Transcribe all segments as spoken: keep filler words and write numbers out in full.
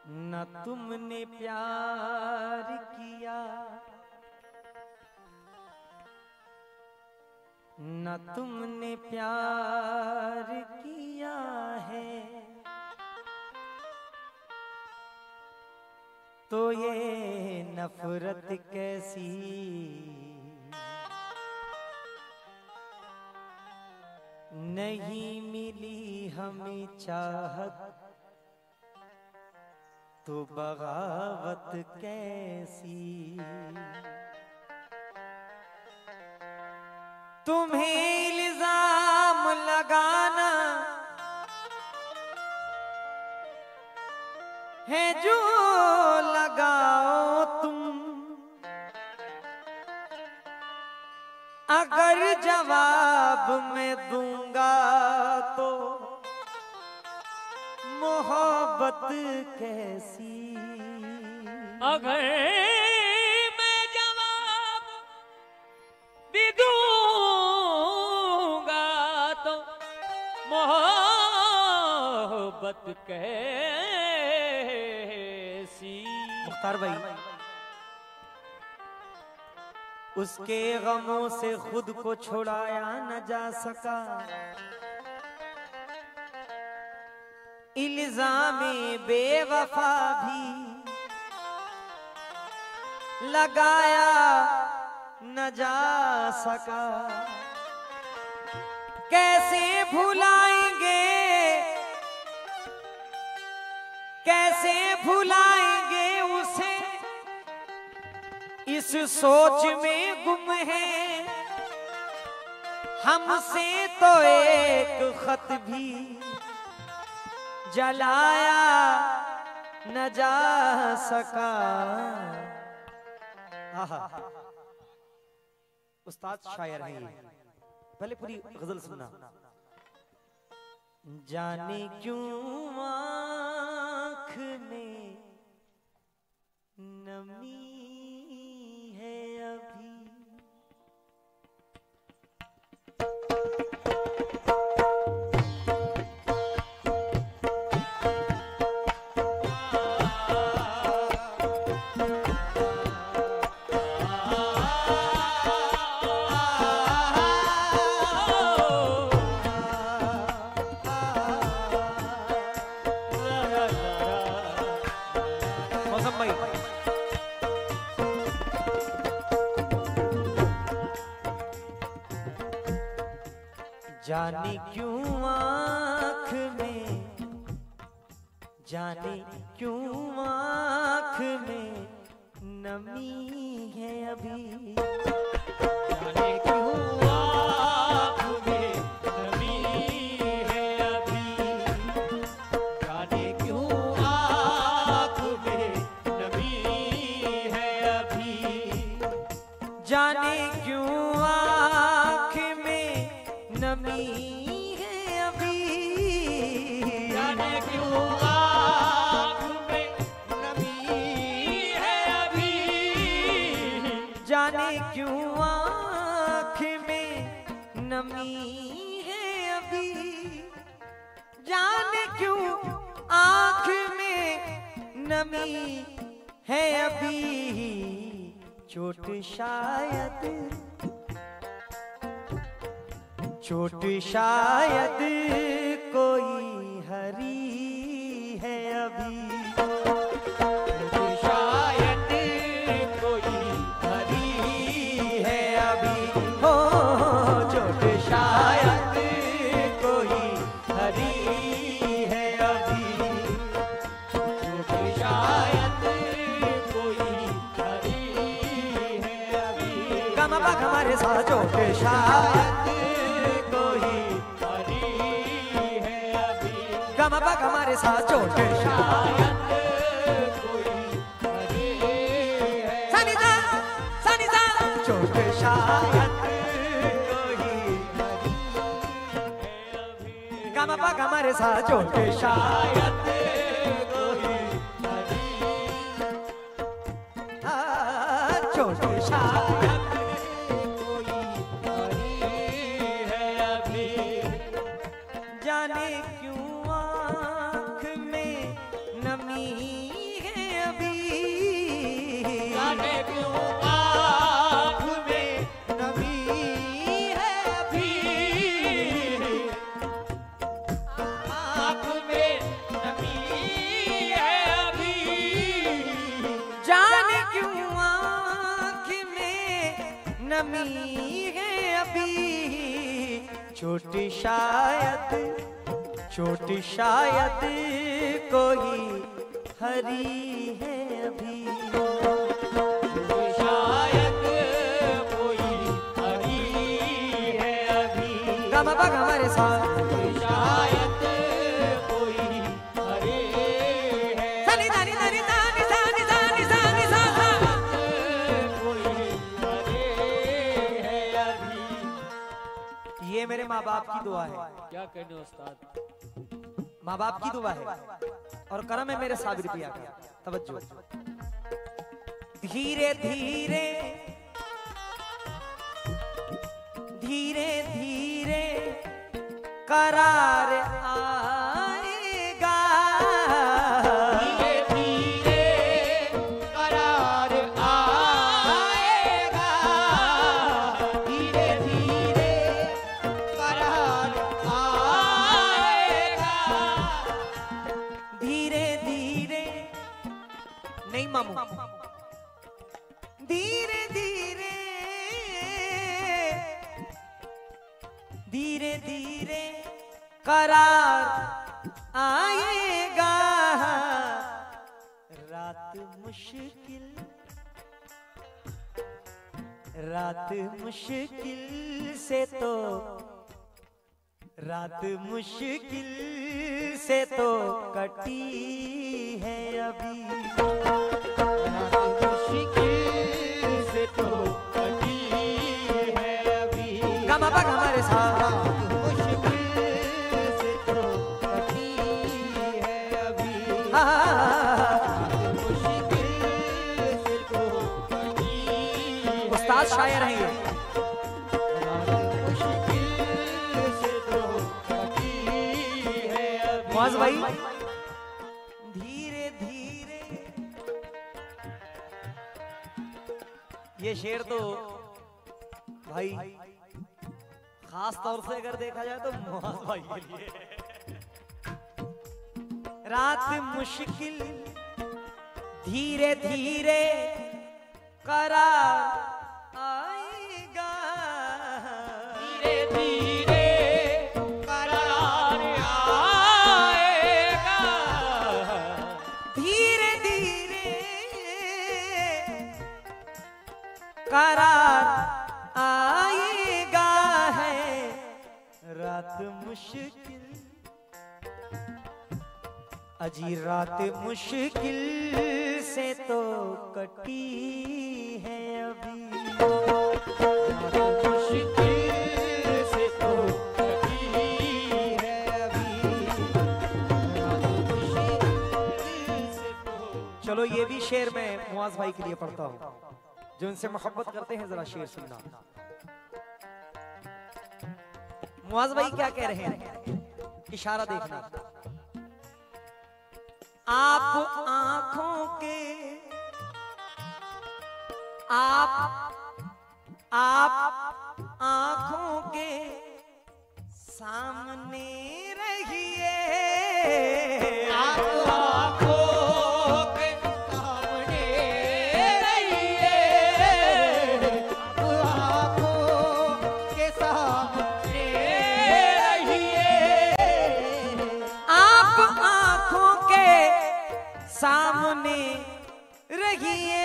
न तुमने प्यार किया न तुमने प्यार किया है, तो ये नफरत कैसी नहीं मिली हमें चाहत, तो बगावत कैसी। तुम्हें इल्जाम लगाना है जो लगाओ तुम, अगर जवाब मैं दूंगा तो मोहब्बत कैसी। अगर मैं जवाब भी दूंगा तो मोहब्बत कैसी। मुख्तार भाई, उसके गमों से खुद को छुड़ाया न जा सका, इल्जामे बेवफा भी लगाया न जा सका। कैसे भुलाएंगे कैसे भुलाएंगे उसे, इस सोच में गुम है। हमसे तो एक खत भी जलाया न जा सका। आहा, उस्ताद शायर है ये। पहले पूरी गजल सुनना। जाने क्यों आँख में नमी है अभी, जाने क्यों आँख में जाने क्यों आँख में नमी है अभी, जाने क्यों आँख में नमी है अभी, जाने क्यों आँख में नमी है अभी, जाने क्यों आँख में नमी है अभी, जाने क्यों आँख में नमी है अभी, जाने क्यों आँख में नमी है अभी, जाने क्यों आँख में नमी है अभी। चोट शायद चोट शायद कोई हरी है अभी, चोट शायद कोई हरी है अभी, हो चोट शायद कोई हरी है अभी, चोट शायद कोई हरी है अभी। गमा पा हमारे साथ चोट शायद बाग हमारे साथ चोट शायद कोई हरी है, सानी सा सानी सा चोट शायद कोई गमा बाग हमारे साथ चोट शायद कोई हरी, चोट शायद कोई हरी है अभी, जाने क्यों आँख में नमी चोट शायद चोट शायद कोई हरी है अभी, शायद कोई हरी है अभी, गम बग हमारे साथ शायद कोई हरी है, सनी दानी दानी दानी दानी दानी दानी दानी कोई हरी है अभी। ये मेरे माँ बाप की दुआ है, क्या कहने उस्ताद, माँ बाप की दुआ है और करम है मेरे साबिर पिया का। तवज्जो, धीरे धीरे धीरे धीरे करार आएगा, धीरे धीरे करार आएगा, धीरे धीरे करार आएगा, धीरे धीरे नहीं मामू, धीरे धीरे धीरे धीरे करार आएगा, रात मुश्किल रात मुश्किल से तो रात मुश्किल से तो कटी है अभी, मुश्किल से तो कटी है अभी, गम बग हमारे साथ मुश्किल से तो कटी है अभी, मुश्किल से तो कटी है, उस्ताद शायर हैं ये। मुश्किल से तो कटी है अभी। मुआज भाई, धीरे धीरे ये शेर तो भाई खास तौर से अगर देखा जाए तो मुआज भाई के लिए। रात मुश्किल धीरे धीरे करार आएगा, धीरे धीरे करार आएगा, धीरे धीरे करार आएगा है, रात मुश्किल अजी रात मुश्किल से तो कटी है अभी, मुश्किल से तो कटी है अभी, मुश्किल से तो। चलो ये भी शेर मैं मुआज भाई के लिए पढ़ता हूँ जो उनसे मोहब्बत करते हैं, जरा शेर सुनना। मुआज भाई क्या कह रहे हैं, इशारा देखना। आप आंखों के आप आप आंखों के सामने रहिए, आप आँखों के सामने रहिए, आप आँखों के सामने रहिए, आप आंखों के सामने रहिए,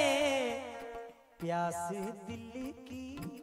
प्यास दिल की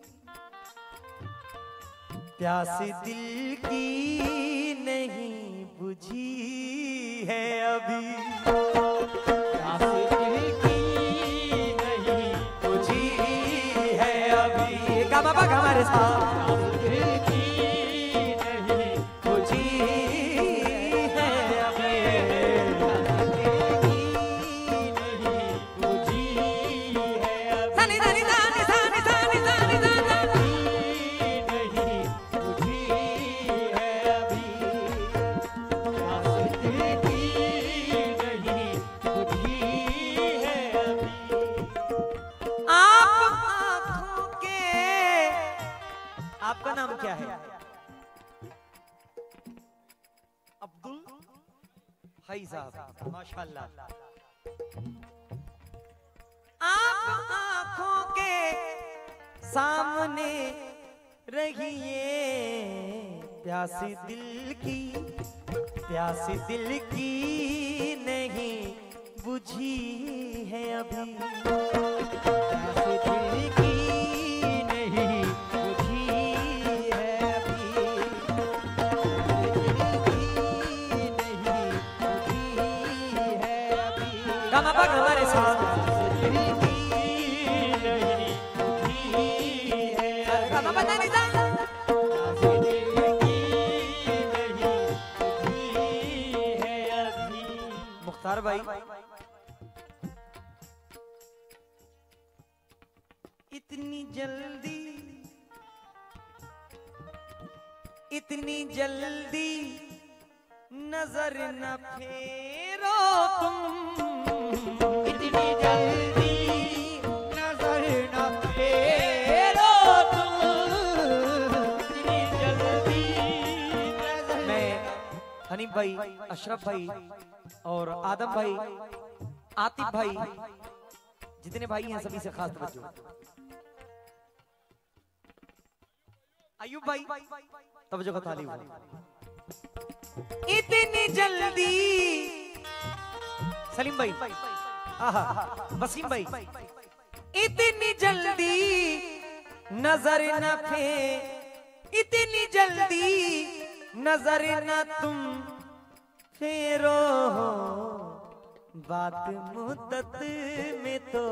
प्यास दिल की नहीं बुझी है अभी, प्यास दिल की नहीं बुझी है अभी, गम बग हमारे साथ दिल की नहीं बुझी है अभी, बुझी है अभी, दानी दानी दानी दानी दानी दानी दानी नहीं बुझी है अभी, प्यास दिल की नहीं बुझी है अभी। आप आंखों के, आपका नाम क्या है? अब्दुल हई साहब, माशाल्लाह। आप आंखों के सामने रहिए प्यासी दिल की, प्यासी दिल की नहीं बुझी है अभी, प्यासी दिल की नहीं बुझी है अभी, प्यासी दिल की नहीं बुझी है अभी। गाना बाग हमारे साथ दिल की नहीं बुझी है गाना बजा नहीं जा। प्यासी दिल की नहीं बुझी है अभी। मुख्तार भाई, इतनी जल्दी इतनी जल्दी नजर न फेरो तुम, इतनी जल्दी नजर न फेरो तुम, इतनी जल्दी नजर। मैं हनीफ भाई, अशरफ भाई और आदम भाई, आतिफ भाई, जितने भाई हैं सभी से खास तवज्जो। अयूब भाई तवज्जो का तालीब। इतनी जल्दी सलीम भाई, आहा वसीम भाई, इतनी जल्दी नजर न फे, इतनी जल्दी नजर न तुम फेरो, बात मुद्दत में तो,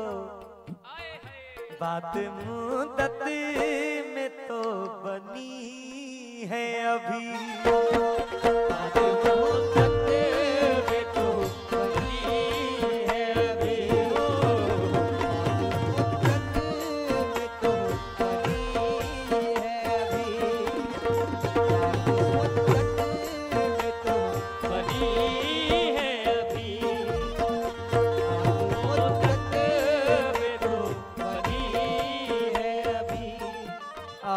बात मुद्दत में तो बनी है अभी, बात मुद्दत में तो बनी है अभी, बात मुद्दत में तो बनी है अभी, बात मुद्दत में तो बनी है अभी, बात मुद्दत में तो बनी है अभी। आ,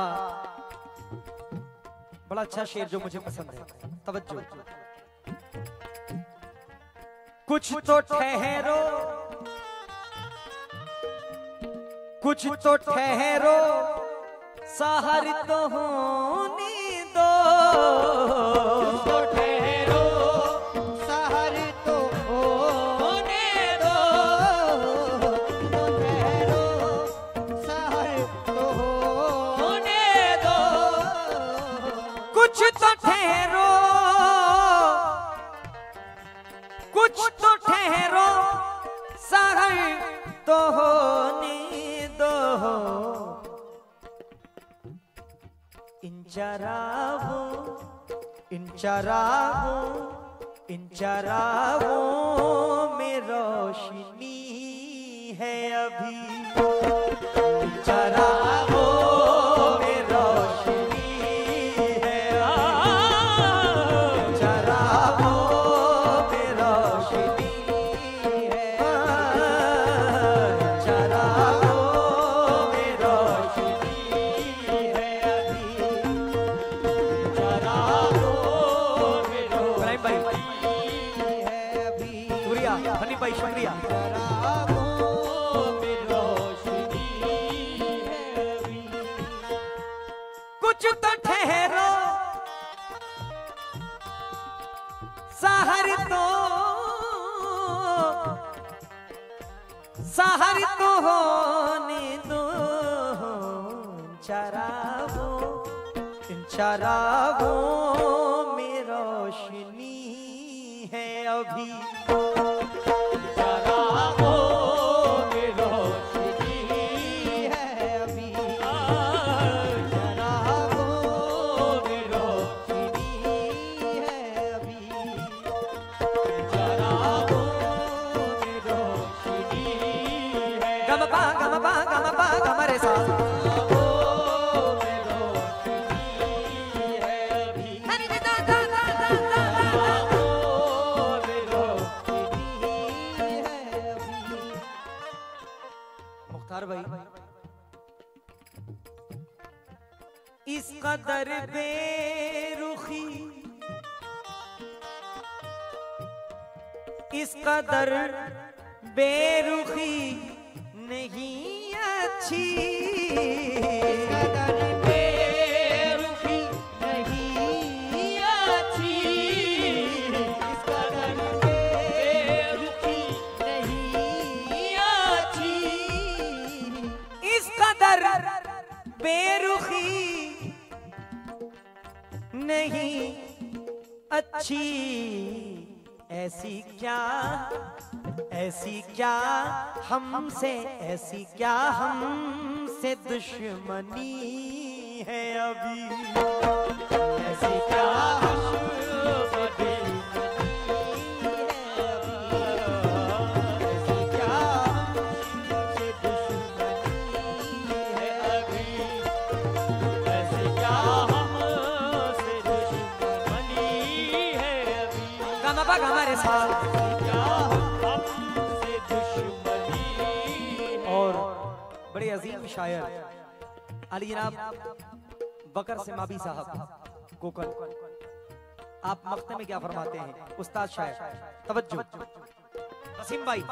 बड़ा अच्छा शेर जो मुझे पसंद है, तवज्जो। कुछ तो ठहरो, कुछ तो ठहरो, सहर तो होने दो, तो ठहरो सहर तो होने दो, तो ठहरो सहर तो होने दो, कुछ तो ठहरो, कुछ तो ठहरो, सहर तो होने दो, इन चरागों, इन चरागों, इन चरागों में रोशनी है अभी, इन चरागों में रोशनी है अभी, चरागों में रोशनी है, चरागों में रोशनी है अभी, चरागों में इब्राहिम भाई, रोशनी है अभी, शुक्रिया हनीफ भाई, शुक्रिया। चरागों में रोशनी है अभी। कुछ तो ठहरो, सहर तो, सहर तो होने दो, चरागों, इन चरागों में रोशनी है अभी, चरागों में रोशनी है अभी, चरागों में रोशनी है अभी, चरागों में रोशनी है। गम पा गम पा गम पा गम रे सा, चरागों में रोशनी है अभी, चरागों में रोशनी है अभी। मुख्तार भाई, इस कदर बेरुखी, इस कदर बेरुखी नहीं अच्छी, कदर बेरुखी अच्छी ऐसी क्या, ऐसी क्या हमसे, ऐसी क्या हमसे दुश्मनी है अभी, ऐसी क्या हमसे हमारे साथ और बड़े अजीम शायर अली जनाब बकर से माबी साहब कोकल, आप मख्ते में क्या फरमाते हैं उस्ताद शायर, तवज्जो वसीम भाई।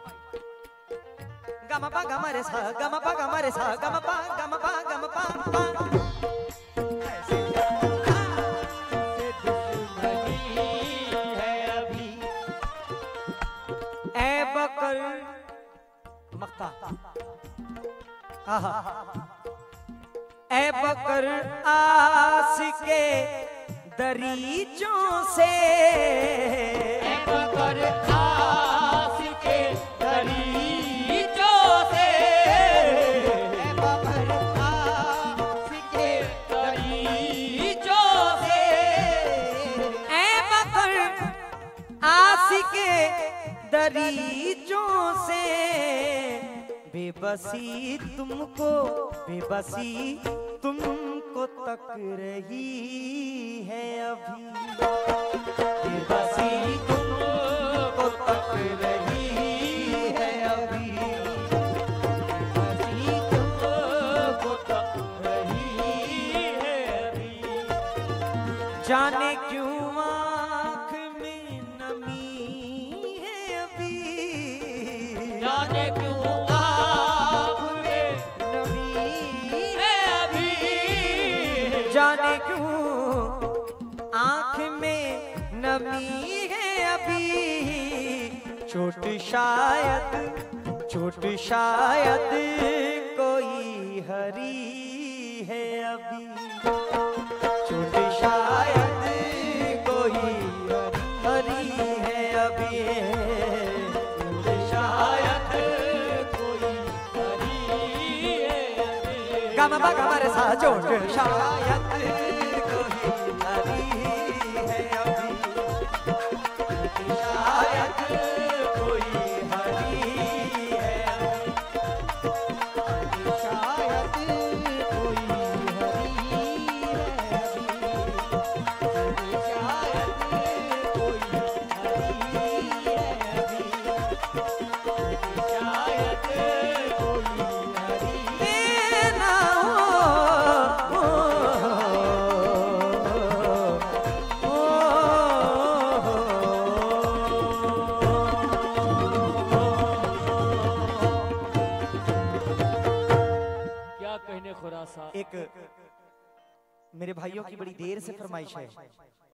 गमपा गमरे सा गमपा गमरे सा गमपा गमपा गमपा बकर मख्ता आहा ए बकर आशिके दरीचों से, ए बकर आशिके दरीचों से, ए बकर आशिके दरीचों से, ए बकर आशिके दरीचों से, बेबसी तुमको, बेबसी तुमको तक रही है अभी, बेबसी तुमको तक रही है अभी, बेबसी तुमको तक रही है अभी, जाने क्यों आँख में नमी है अभी, जाने क्यों जाने क्यों आँख में नमी है अभी, चोट शायद, चोट शायद कोई हरी है अभी, चोट शायद कोई हरी है अभी, चोट शायद कोई हरी है अभी, गमपा गमरे सा चोट शायद एक मेरे भाइयों की बड़ी देर से फरमाइश है।